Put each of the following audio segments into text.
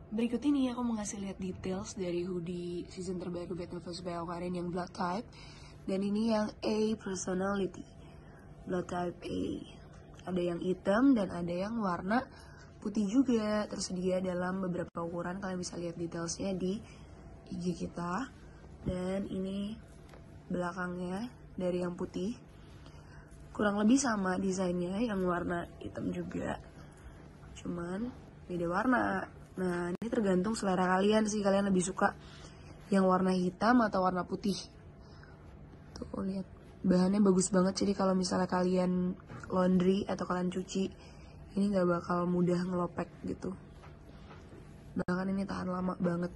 Berikut ini aku mau ngasih lihat details dari hoodie season terbaru Bad Novels by Awkarin yang blood type. Dan ini yang A personality, blood type A. Ada yang hitam dan ada yang warna putih juga, tersedia dalam beberapa ukuran. Kalian bisa lihat detailsnya di IG kita. Dan ini belakangnya dari yang putih, kurang lebih sama desainnya yang warna hitam juga, cuman beda warna. Nah, ini tergantung selera kalian sih, kalian lebih suka yang warna hitam atau warna putih. Tuh, lihat. Bahannya bagus banget, jadi kalau misalnya kalian laundry atau kalian cuci, ini gak bakal mudah ngelopek gitu. Bahkan ini tahan lama banget.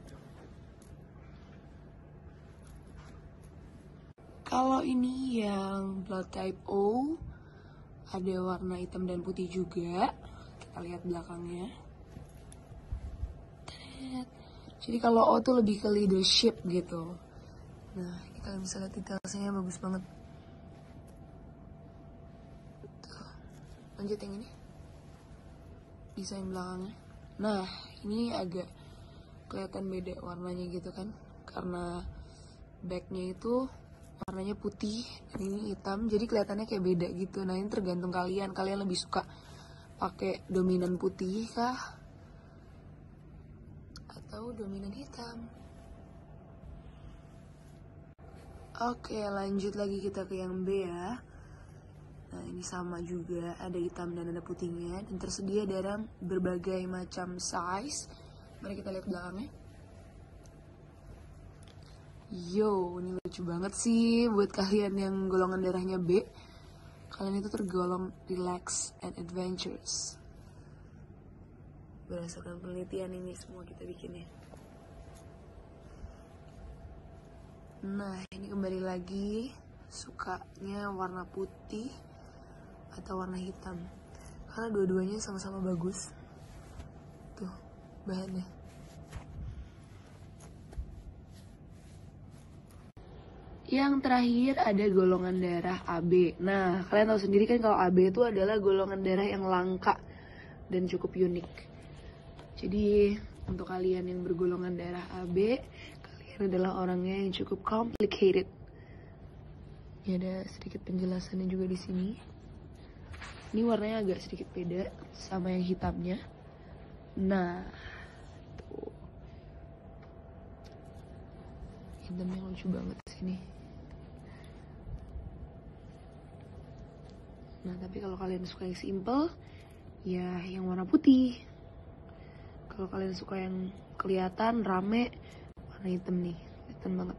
Kalau ini yang blood type O, ada warna hitam dan putih juga. Kita lihat belakangnya. Jadi kalau O tuh lebih ke leadership gitu. Nah, kita bisa lihat detailnya bagus banget. Tuh. Lanjut yang ini. Desain belakangnya. Nah, ini agak kelihatan beda warnanya gitu kan. Karena backnya itu warnanya putih dan ini hitam, jadi kelihatannya kayak beda gitu. Nah, ini tergantung kalian lebih suka pakai dominan putih kah atau dominan hitam. Oke, lanjut lagi kita ke yang B ya. Nah, ini sama juga, ada hitam dan ada putihnya dan tersedia dalam berbagai macam size. Mari kita lihat belakangnya. Yo, ini lucu banget sih buat kalian yang golongan darahnya B. Kalian itu tergolong relax and adventurous. Berdasarkan penelitian ini semua kita bikinnya. Nah, ini kembali lagi sukanya warna putih atau warna hitam. Karena dua-duanya sama-sama bagus. Tuh, bahannya. Yang terakhir ada golongan darah AB. Nah, kalian tahu sendiri kan kalau AB itu adalah golongan darah yang langka dan cukup unik. Jadi, untuk kalian yang bergolongan darah AB, kalian adalah orangnya yang cukup complicated. Ini ada sedikit penjelasannya juga di sini. Ini warnanya agak sedikit beda sama yang hitamnya. Nah, tuh. Hitamnya lucu banget sini. Nah, tapi kalau kalian suka yang simple, ya yang warna putih. Kalau kalian suka yang kelihatan rame, warna hitam nih, kelihatan banget.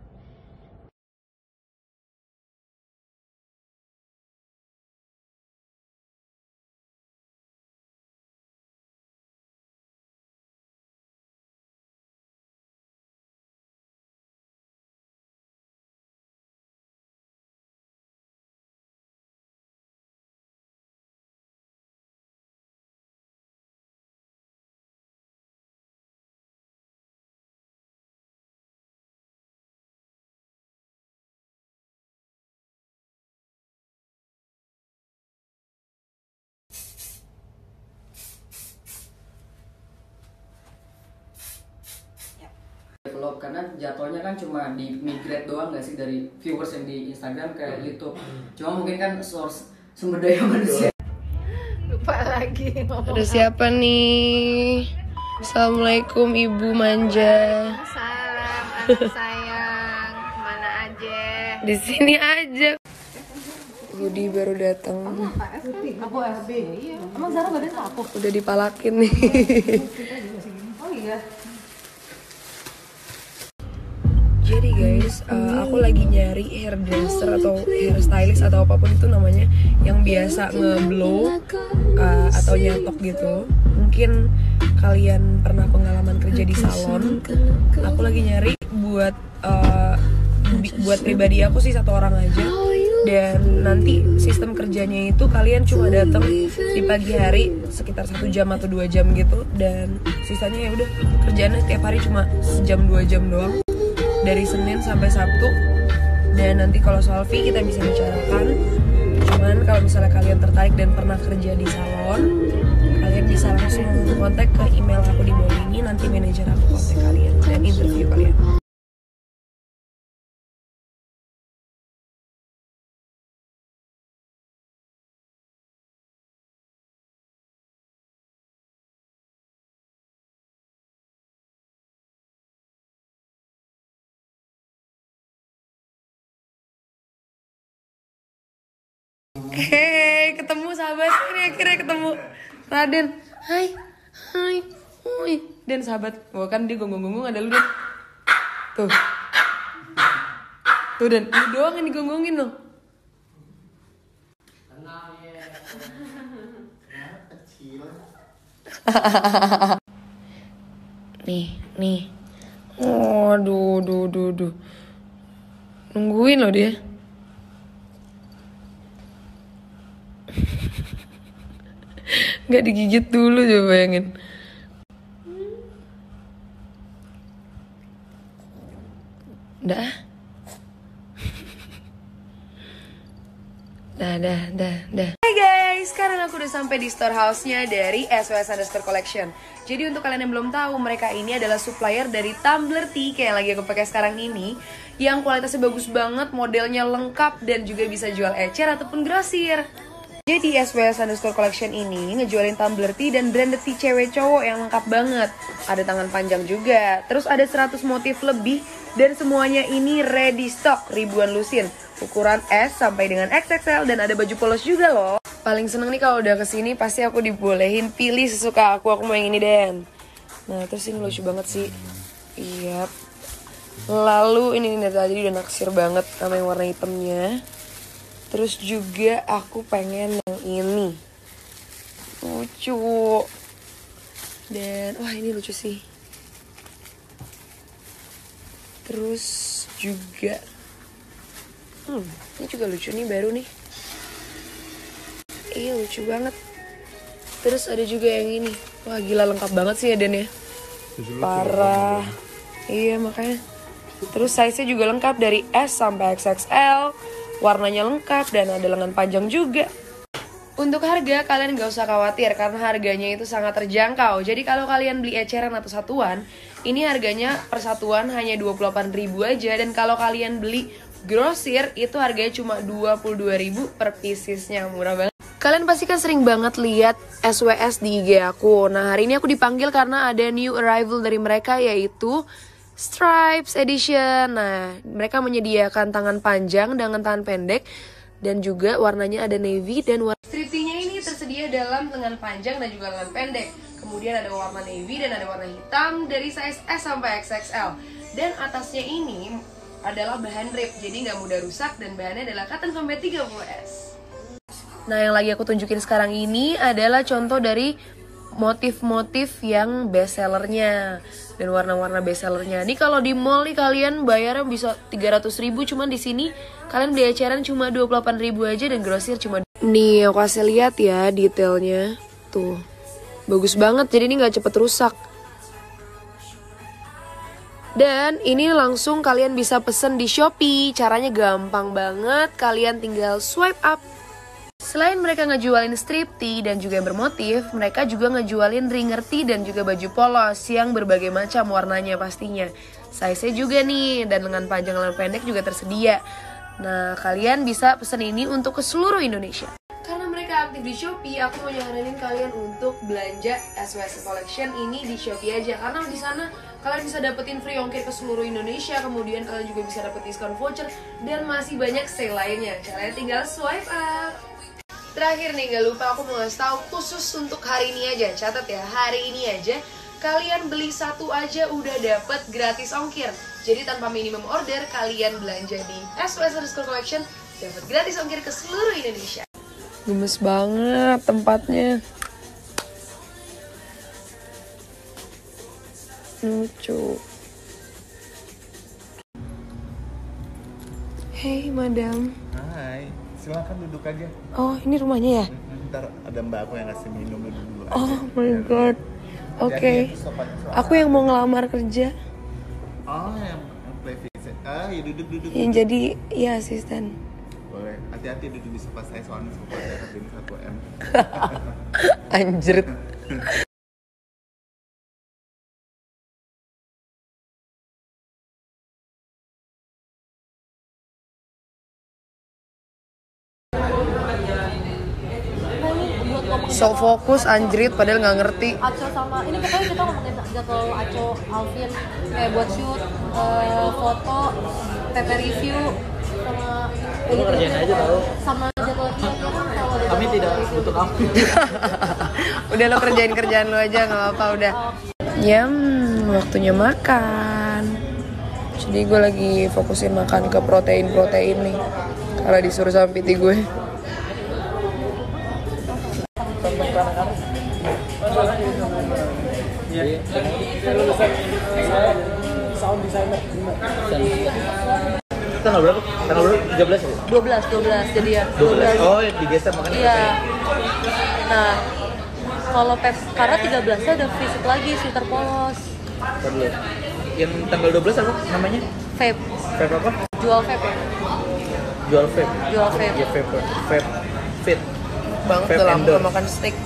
Develop karena jatuhnya kan cuma di migrate doang nggak sih dari viewers yang di Instagram ke YouTube. Cuma mungkin kan source sumber daya manusia. Lupa lagi ngomong. Ada siapa nih? Assalamualaikum Ibu Manja. Salam anak sayang, mana aja? Di sini aja. Budi baru datang. Aku FB. Iya. Emang Zara badan aku? Udah dipalakin nih. Oh iya. Jadi guys, aku lagi nyari hairdresser atau hairstylist atau apapun itu namanya yang biasa ngeblow atau nyatok gitu. Mungkin kalian pernah pengalaman kerja di salon. Aku lagi nyari buat pribadi aku sih 1 orang aja. Dan nanti sistem kerjanya itu kalian cuma datang di pagi hari sekitar 1 jam atau 2 jam gitu, dan sisanya ya udah kerjaannya tiap hari cuma sejam 2 jam doang. Dari Senin sampai Sabtu. Dan nanti kalau soal fee kita bisa bicarakan. Cuman kalau misalnya kalian tertarik dan pernah kerja di salon, kalian bisa langsung kontak ke email aku di bawah ini. Nanti manajer aku kontak kalian dan interview kalian. Hei, ketemu sahabat. Ini akhirnya ketemu Raden. Hai, hai, hai. Dan sahabat, wah kan dia gonggong-gonggong ada lu deh. Tuh. Tuh Dan, lu doang yang digonggongin loh. Nih. Oh, duh. Nungguin loh dia. Nggak digigit dulu, coba bayangin. Dah. Hai guys, sekarang aku udah sampai di storehouse-nya dari SWS_collection. Jadi untuk kalian yang belum tahu, mereka ini adalah supplier dari tumbler tea kayak yang lagi aku pakai sekarang ini, yang kualitasnya bagus banget, modelnya lengkap dan juga bisa jual ecer ataupun grosir. Jadi SWS_collection ini ngejualin tumbler tea dan branded tea cewek cowok yang lengkap banget. Ada tangan panjang juga, terus ada 100 motif lebih dan semuanya ini ready stock, ribuan lusin. Ukuran S sampai dengan XXL dan ada baju polos juga loh. Paling seneng nih kalau udah kesini pasti aku dibolehin pilih sesuka aku mau yang ini Den. Nah terus ini lucu banget sih. Iya. Lalu ini tadi udah naksir banget sama yang warna hitamnya. Terus juga aku pengen yang ini. Lucu. Dan wah ini lucu sih. Terus juga ini juga lucu nih, baru nih. Iya lucu banget. Terus ada juga yang ini. Wah gila lengkap banget sih ya Den ya. Parah. Iya makanya. Terus size-nya juga lengkap dari S sampai XXL. Warnanya lengkap dan ada lengan panjang juga. Untuk harga kalian gak usah khawatir karena harganya itu sangat terjangkau. Jadi kalau kalian beli eceran atau satuan, ini harganya per satuan hanya 28.000 aja. Dan kalau kalian beli grosir itu harganya cuma 22.000 per piecesnya, murah banget. Kalian pasti kan sering banget lihat SWS di IG aku. Nah hari ini aku dipanggil karena ada new arrival dari mereka yaitu Stripes Edition. Nah, mereka menyediakan tangan panjang dengan tangan pendek dan juga warnanya ada navy dan warna striptinya ini tersedia dalam lengan panjang dan juga lengan pendek. Kemudian ada warna navy dan ada warna hitam dari size S sampai XXL. Dan atasnya ini adalah bahan rib, jadi nggak mudah rusak dan bahannya adalah cotton combat 30S. Nah, yang lagi aku tunjukin sekarang ini adalah contoh dari motif-motif yang best sellernya dan warna-warna best sellernya. Nih kalau di mall nih kalian bayarnya bisa 300.000, cuman di sini kalian beli eceran cuma 28.000 aja dan grosir cuma. Nih aku kasih lihat ya detailnya, tuh bagus banget. Jadi ini nggak cepet rusak. Dan ini langsung kalian bisa pesen di Shopee. Caranya gampang banget, kalian tinggal swipe up. Selain mereka ngejualin strip tee dan juga yang bermotif, mereka juga ngejualin ringer tee dan juga baju polos yang berbagai macam warnanya pastinya. Size-nya juga nih, dan lengan panjang lengan pendek juga tersedia. Nah, kalian bisa pesen ini untuk ke seluruh Indonesia. Karena mereka aktif di Shopee, aku mau nyaranin kalian untuk belanja SWS Collection ini di Shopee aja. Karena di sana kalian bisa dapetin free ongkir ke seluruh Indonesia, kemudian kalian juga bisa dapet diskon voucher, dan masih banyak sale lainnya. Caranya tinggal swipe up. Terakhir nih, gak lupa aku mau ngasih tahu khusus untuk hari ini aja. Catat ya, hari ini aja kalian beli satu aja udah dapet gratis ongkir. Jadi tanpa minimum order, kalian belanja di SWS_collection dapat gratis ongkir ke seluruh Indonesia. Gemes banget tempatnya. Lucu. Hey madam. Hai, silakan duduk aja. Oh ini rumahnya ya? Ntar ada mbak aku yang ngasih minum dulu aja. Oh my god. Oke. Aku yang mau ngelamar kerja. Oh yang play visit. Ya duduk. Yang jadi ya asisten. Boleh, hati-hati duduk di sofa saya soalnya sofa saya harganya 1M. Anjir. So fokus anjrit padahal nggak ngerti. Aco sama ini pokoknya kita ngomongin jadwal Aco Alvin kayak buat shoot, foto, PP review sama Lu kerjain aja tau. sama jadwal dia kan kalau ada Kami jadwal tidak review. butuh kamu. Udah lo kerjain kerjaan lo aja nggak apa-apa udah. Yam, waktunya makan. Jadi gue lagi fokusin makan ke protein nih. Karena disuruh sama PT gue. Iya. Sound designer. Tanggal berapa? Tanggal berapa? 13 ya? 12 jadi ya 12. Oh, digeser makanya. Iya. Nah, kalau pep karena 13-nya ada visit lagi Twitter polos. Ntar dulu. Yang tanggal 12 apa namanya? Vape, Vape apa? jual vape ya. Jual vape. Jual vape. Ya vape. Vape fit. Bang, Vape udah lama endorse. gak makan steak.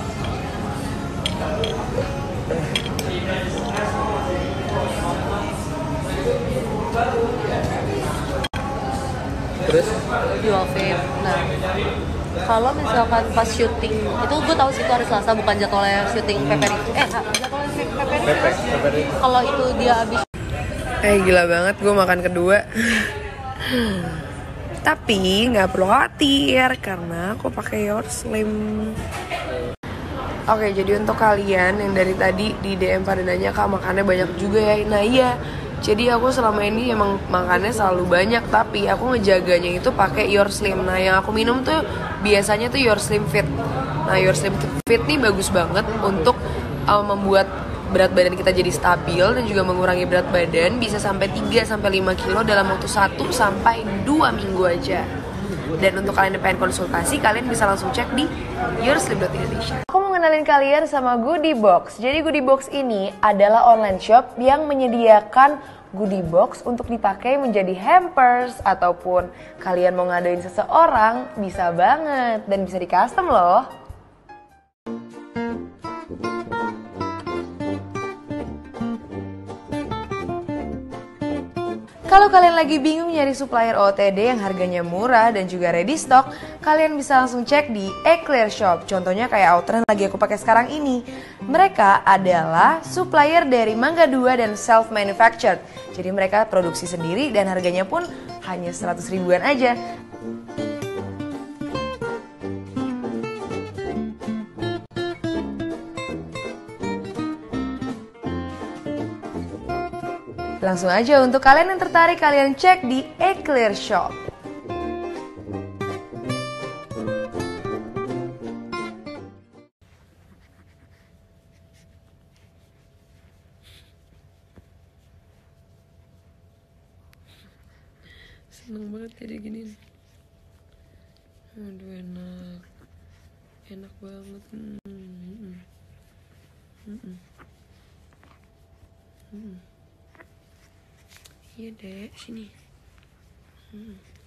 Terus Jual vape. Nah, kalau misalkan pas syuting itu gue tahu sih itu hari Selasa bukan jadwalnya syuting PPR. Jadwalnya PPR. vape. Kalau itu dia habis Gila banget gue makan kedua. Tapi nggak perlu khawatir karena aku pakai Your Slim. Oke, jadi untuk kalian yang dari tadi di DM pada nanya kak makannya banyak juga ya. Nah iya, jadi aku selama ini emang makannya selalu banyak, tapi aku ngejaganya itu pakai Your Slim. Nah yang aku minum tuh biasanya tuh Your Slim Fit. Nah Your Slim Fit nih bagus banget untuk membuat berat badan kita jadi stabil dan juga mengurangi berat badan bisa sampai 3-5 kilo dalam waktu 1-2 minggu aja. Dan untuk kalian yang pengen konsultasi, kalian bisa langsung cek di yourslim.indonesia. Aku mau ngenalin kalian sama Goodie Box. Jadi Goodie Box ini adalah online shop yang menyediakan goodie box untuk dipakai menjadi hampers ataupun kalian mau ngadain seseorang, bisa banget dan bisa di custom loh. Kalau kalian lagi bingung nyari supplier OOTD yang harganya murah dan juga ready stock, kalian bisa langsung cek di Eclair Shop. Contohnya kayak outer yang lagi aku pakai sekarang ini. Mereka adalah supplier dari Mangga 2 dan self manufactured. Jadi mereka produksi sendiri dan harganya pun hanya 100 ribuan aja. Langsung aja untuk kalian yang tertarik, kalian cek di Eclair Shop. Seneng banget kayak gini. Aduh enak. Enak banget. Iya dek, sini.